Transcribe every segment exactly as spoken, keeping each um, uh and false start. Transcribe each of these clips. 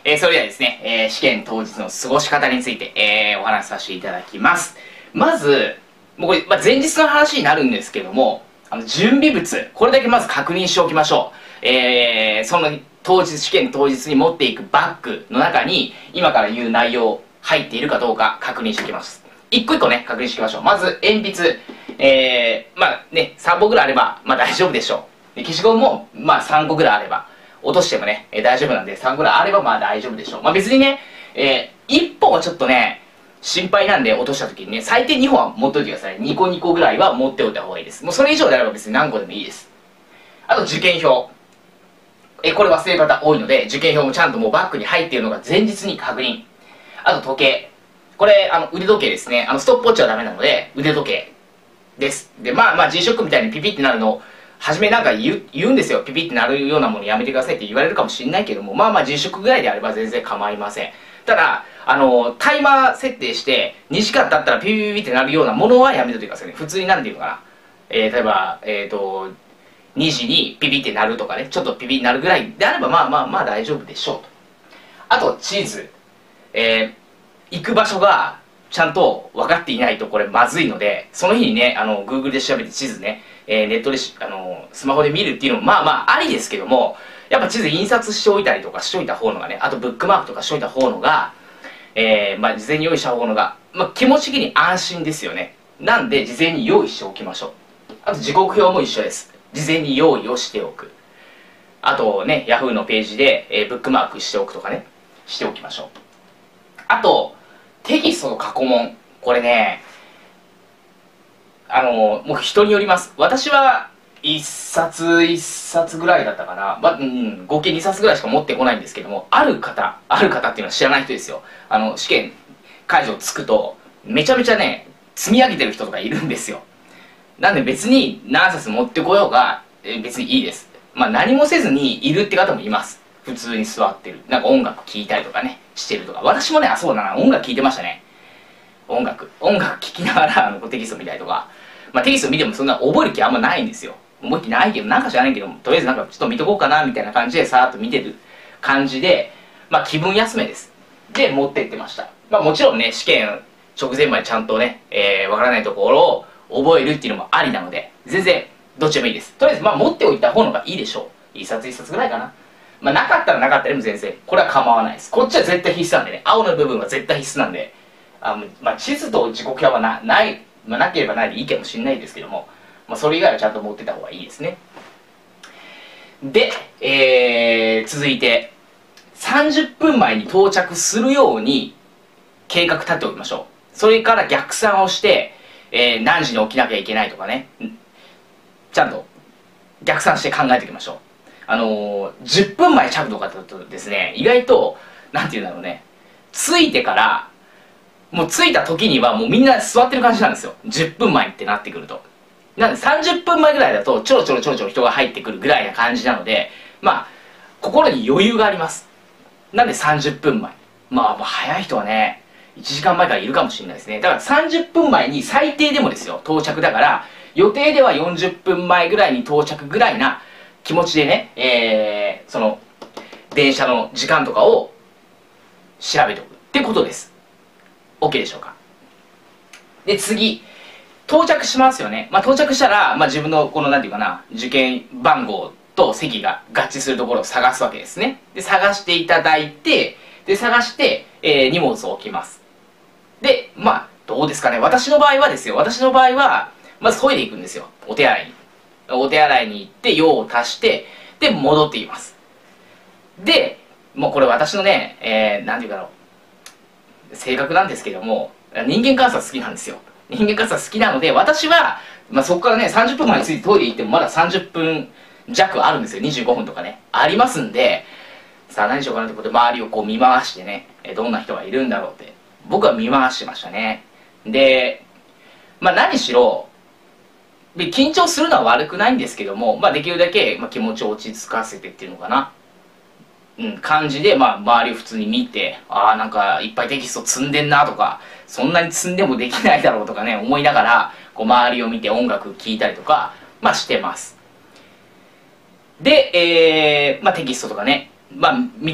えー、それではですね、えー、試験当日の過ごし方について、えー、お話しさせていただきます。まず、もうこれ、まあ、前日の話になるんですけども、あの準備物、これだけまず確認しておきましょう。えー、その当日、試験当日に持っていくバッグの中に、今から言う内容入っているかどうか確認しておきます。一個一個ね、確認しておきましょう。まず、鉛筆、えー、まあね、さんぼんぐらいあれば、まあ大丈夫でしょう。で消しゴムも、まあさんこぐらいあれば、落としてもね、えー、大丈夫なんで、さんこぐらいあればまあ大丈夫でしょう。まあ別にね、えー、いっぽんはちょっとね、心配なんで落とした時にね、最低にほんは持っといてください。にこにこぐらいは持っておいた方がいいです。もうそれ以上であれば別に何個でもいいです。あと受験票。えー、これ忘れる方多いので、受験票もちゃんともうバッグに入っているのが前日に確認。あと時計。これ、あの、腕時計ですね。あの、ストップウォッチはダメなので、腕時計です。で、まあまあ G ショックみたいにピピってなるのを、初めなんか言う、言うんですよ。ピピってなるようなものやめてくださいって言われるかもしれないけども、まあまあ G ショックぐらいであれば全然構いません。ただ、あの、タイマー設定して、にじかん経ったらピピピピってなるようなものはやめといてくださいね。普通になんていうのかな。えー、例えば、えっと、にじにピピってなるとかね、ちょっとピピになるぐらいであれば、まあまあまあ大丈夫でしょうと。あと、地図。えー、行く場所が、ちゃんと分かっていないとこれまずいので、その日にね、あの、Google で調べて地図ね、えー、ネットでし、あの、スマホで見るっていうのもまあまあありですけども、やっぱ地図印刷しておいたりとかしといた方のがね、あとブックマークとかしといた方のが、えー、まあ事前に用意した方のが、まあ気持ち的に安心ですよね。なんで事前に用意しておきましょう。あと時刻表も一緒です。事前に用意をしておく。あとね、Yahoo のページで、えー、ブックマークしておくとかね、しておきましょう。あと、テキストの過去問。これね、あの、もう人によります。私はいっさついっさつぐらいだったかな。まあ、うん、合計にさつぐらいしか持ってこないんですけども、ある方、ある方っていうのは知らない人ですよ。あの、試験会場着くと、めちゃめちゃね、積み上げてる人とかいるんですよ。なんで別に何冊持ってこようが、え別にいいです。まあ何もせずにいるって方もいます。普通に座ってる。なんか音楽聴いたりとかね、してるとか。私もね、あ、そうだな、音楽聴いてましたね。音楽。音楽聴きながらあのテキスト見たりとか。まあテキスト見てもそんな覚える気あんまないんですよ。覚える気ないけど、なんか知らないけど、とりあえずなんかちょっと見とこうかな、みたいな感じでさーっと見てる感じで、まあ気分休めです。で、持ってってました。まあもちろんね、試験直前までちゃんとね、えー、わからないところを覚えるっていうのもありなので、全然どっちでもいいです。とりあえずまあ持っておいた方のがいいでしょう。一冊一冊ぐらいかな。まあなかったらなかったでも全然、これは構わないです。こっちは絶対必須なんでね、青の部分は絶対必須なんで、あのまあ地図と時刻表はな、ない、まあなければないでいいかもしれないですけども、まあそれ以外はちゃんと持ってた方がいいですね。で、えー、続いて、さんじゅっぷんまえに到着するように計画立っておきましょう。それから逆算をして、えー、何時に起きなきゃいけないとかね、ちゃんと逆算して考えておきましょう。あのー、じゅっぷんまえ着とかだとですね、意外と、なんていうんだろうね、着いてから、もう着いた時にはもうみんな座ってる感じなんですよ。じゅっぷんまえってなってくると。なんでさんじゅっぷんまえぐらいだと、ちょろちょろちょろちょろ人が入ってくるぐらいな感じなので、まあ、心に余裕があります。なんでさんじゅっぷんまえ。まあ、まあ、早い人はね、いちじかんまえからいるかもしれないですね。だからさんじゅっぷんまえに最低でもですよ、到着だから、予定ではよんじゅっぷんまえぐらいに到着ぐらいな気持ちでね、えー、その、電車の時間とかを調べておくってことです。OK でしょうか。で、次。到着しますよね。まあ、到着したら、まあ、自分のこの、なんていうかな、受験番号と席が合致するところを探すわけですね。で、探していただいて、で、探して、えー、荷物を置きます。で、まあ、どうですかね。私の場合はですよ。私の場合は、まずトイレ行くんですよ。お手洗いに。お手洗いに行って、用を足して、で、戻っています。で、もうこれ私のね、えー、なんていうかな、性格なんですけども、人間観察好きなんですよ。人間観察好きなので、私は、まあ、そこからね、さんじゅっぷんまえについてトイレ行ってもまださんじゅっぷん弱あるんですよ。にじゅうごふんとかね。ありますんで、さあ何しようかなってことで周りをこう見回してね、どんな人がいるんだろうって、僕は見回してましたね。で、まあ何しろ、緊張するのは悪くないんですけども、まあできるだけ、まあ、気持ちを落ち着かせてっていうのかな。うん、感じで、まあ、周りを普通に見て、ああ、なんかいっぱいテキスト積んでんなとか、そんなに積んでもできないだろうとかね、思いながら、こう周りを見て音楽聴いたりとか、まあしてます。で、えー、まあテキストとかね、まあ、み、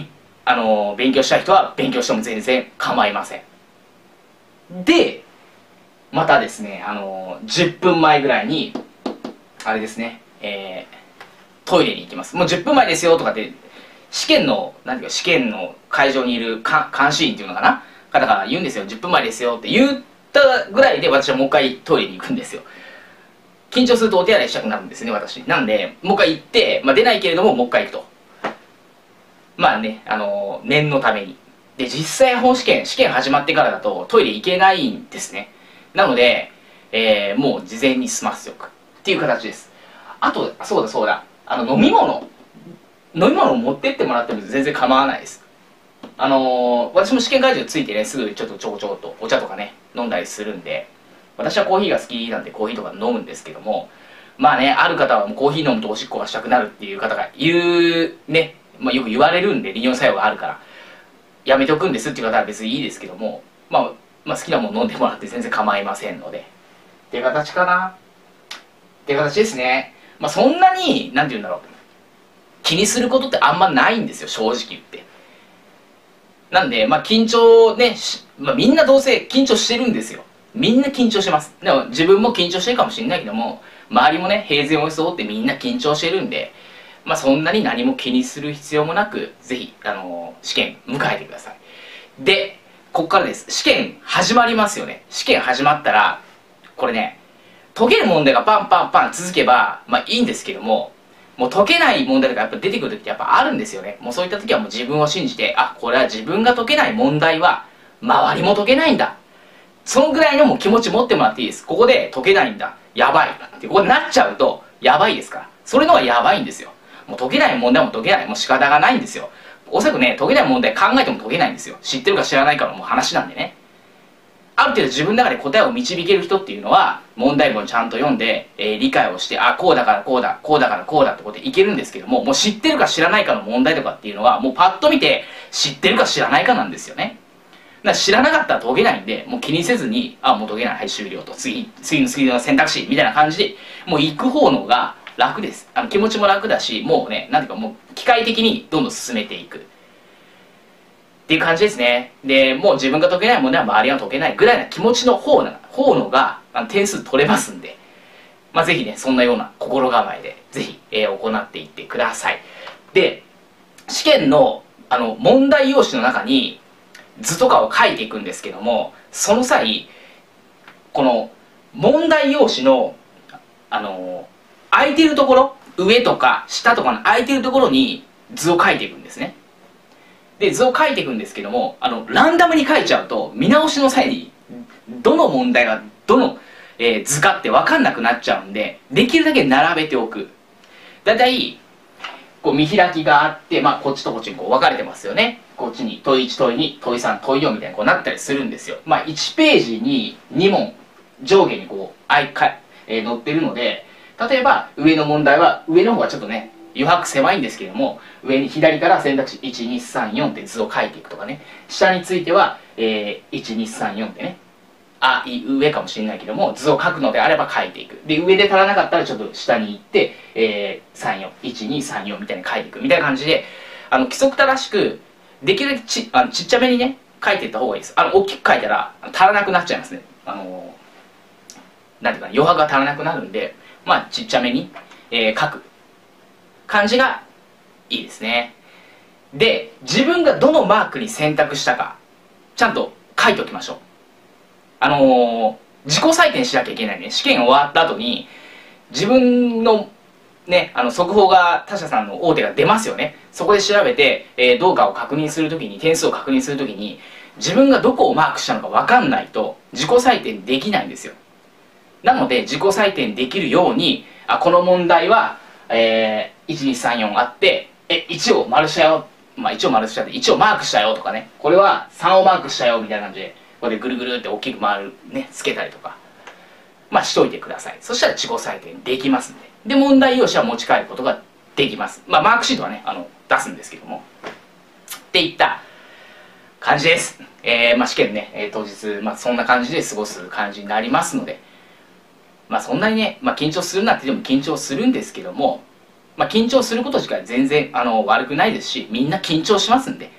あの勉強したい人は勉強しても全然構いません。でまたですね、あのじゅっぷんまえぐらいにあれですね、えー、トイレに行きます。もうじゅっぷんまえですよとかって試験の何ていうか試験の会場にいるか監視員っていうのかな方が言うんですよ。じゅっぷんまえですよって言ったぐらいで私はもう一回トイレに行くんですよ。緊張するとお手洗いしたくなるんですね、私。なんでもう一回行って、まあ、出ないけれどももう一回行くと、まあね、あの念のために。で実際本試験試験始まってからだとトイレ行けないんですね。なので、えー、もう事前に済ませておくっていう形です。あとそうだそうだ、あの飲み物飲み物を持ってってもらっても全然構わないです。あのー、私も試験会場ついてね、すぐちょっとちょこちょこっとお茶とかね飲んだりするんで、私はコーヒーが好きなんでコーヒーとか飲むんですけども、まあね、ある方はもうコーヒー飲むとおしっこがしたくなるっていう方がいるね、まあ、よく言われるんで、利尿作用があるからやめておくんですっていう方は別にいいですけども、まあ、まあ好きなもの飲んでもらって全然構いませんのでっていう形かなっていう形ですね。まあそんなに何て言うんだろう、気にすることってあんまないんですよ、正直言って。なんでまあ緊張ね、まあ、みんなどうせ緊張してるんですよ。みんな緊張してます。でも自分も緊張してるかもしれないけども、周りもね平然を装ってみんな緊張してるんで、まあそんなに何も気にする必要もなく、ぜひあのー、試験迎えてください。でここからです。試験始まりますよね。試験始まったらこれね、解ける問題がパンパンパン続けばまあいいんですけども、もう解けない問題とかやっぱ出てくる時ってやっぱあるんですよね。もうそういった時はもう自分を信じて、あ、これは自分が解けない問題は周りも解けないんだ、そのぐらいのもう気持ち持ってもらっていいです。ここで解けないんだ、やばいってここになっちゃうとやばいですから。それのがやばいんですよ。もう解けない問題も解けない、もう仕方がないんですよ。おそらくね、解けない問題考えても解けないんですよ。知ってるか知らないかのもう話なんでね。ある程度自分の中で答えを導ける人っていうのは問題文ちゃんと読んで、えー、理解をして、あ、こうだからこうだこうだからこうだってことでいけるんですけども、もう知ってるか知らないかの問題とかっていうのはもうパッと見て知ってるか知らないかなんですよね。だから知らなかったら解けないんで、もう気にせずに、あ、もう解けない、はい終了と、次次の次の選択肢みたいな感じでもう行く方のが楽です。あの気持ちも楽だし、もうね、なんていうかもう機械的にどんどん進めていくっていう感じですね。でもう自分が解けない問題は周りが解けないぐらいな気持ちの方な方のがあの点数取れますんで、まあ、ぜひねそんなような心構えでぜひ、えー、行っていってください。で試験のあの問題用紙の中に図とかを書いていくんですけども、その際この問題用紙のあの空いてるところ、上とか下とかの空いてるところに図を書いていくんですね。で図を書いていくんですけども、あのランダムに書いちゃうと見直しの際にどの問題がどの、えー、図かって分かんなくなっちゃうんで、できるだけ並べておく。だいたいこう見開きがあって、まあ、こっちとこっちにこう分かれてますよね。こっちに問いいち問いに問いさん問いよんみたいにこうなったりするんですよ。まあ、いちページにに問上下にこうあいか、えー、載ってるので、例えば上の問題は上の方はちょっとね余白狭いんですけども、上に左から選択肢いちにさんよんって図を書いていくとかね、下については、えー、いちにさんよんってね、あいう上かもしれないけども図を書くのであれば書いていく。で上で足らなかったらちょっと下に行って、えー、さんよんいちにさんよんみたいに書いていくみたいな感じで、あの規則正しくできるだけ ち, あのちっちゃめにね書いていった方がいいです。あの大きく書いたら足らなくなっちゃいますね。あのなんていうか余白が足らなくなるんで、まあちっちゃめに、えー、書く感じがいいですね。で自分がどのマークに選択したかちゃんと書いておきましょう。あのー、自己採点しなきゃいけないね。試験終わった後に自分のね、あの速報が他社さんの大手が出ますよね。そこで調べて、えー、どうかを確認するときに、点数を確認するときに自分がどこをマークしたのか分かんないと自己採点できないんですよ。なので自己採点できるように、あ、この問題は、えー、いちにさんよんあって、えいちを丸したよ、まあいちを丸したっていちをマークしたよとかね、これはさんをマークしたよみたいな感じでこれでぐるぐるって大きく回るねつけたりとか、まあしといてください。そしたら自己採点できますんで、で問題用紙は持ち帰ることができます。まあマークシートはねあの出すんですけどもっていった感じです。えー、まあ試験ね、えー、当日、まあ、そんな感じで過ごす感じになりますので、まあそんなにね、まあ、緊張するなってでも緊張するんですけども、まあ、緊張すること自体全然あの悪くないですし、みんな緊張しますんで、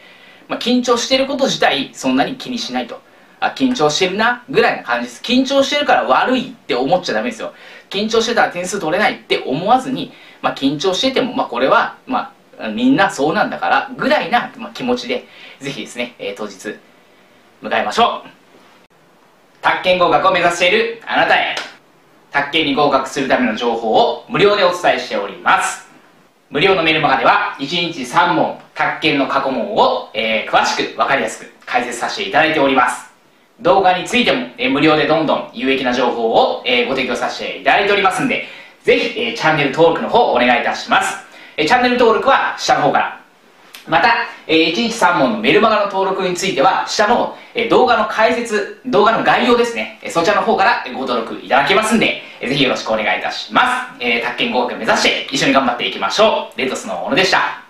まあ、緊張してること自体そんなに気にしないと。あ、緊張してるなぐらいな感じです。緊張してるから悪いって思っちゃダメですよ。緊張してたら点数取れないって思わずに、まあ、緊張してても、まあ、これは、まあ、みんなそうなんだからぐらいな、まあ、気持ちでぜひですね、えー、当日迎えましょう。宅建合格を目指しているあなたへ、宅建に合格するための情報を無料でお伝えしております。無料のメルマガではいちにちさんもん宅建の過去問を、えー、詳しく分かりやすく解説させていただいております。動画についても、えー、無料でどんどん有益な情報を、えー、ご提供させていただいておりますんで、ぜひ、えー、チャンネル登録の方お願いいたします。えー、チャンネル登録は下の方から、また、えー、いちにちさんもんのメルマガの登録については下の、えー、動画の解説、動画の概要ですね、えー、そちらの方からご登録いただけますんで、えー、ぜひよろしくお願いいたします。えー、宅建合格目指して一緒に頑張っていきましょう。レッドスの小野でした。